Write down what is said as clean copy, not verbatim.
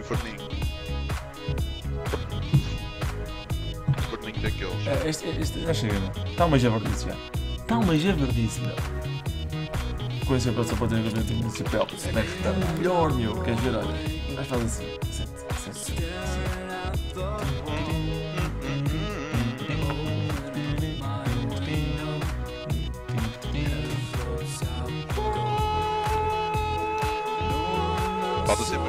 forninho. Forninho daqueles. Este já chega, meu. Está uma javardice já. Está uma javardice, meu. Com esse chapéu só pode ter que ter esse chapéu. Está melhor, meu. Queres ver? Olha. O gajo faz assim. Sente. Pode ser.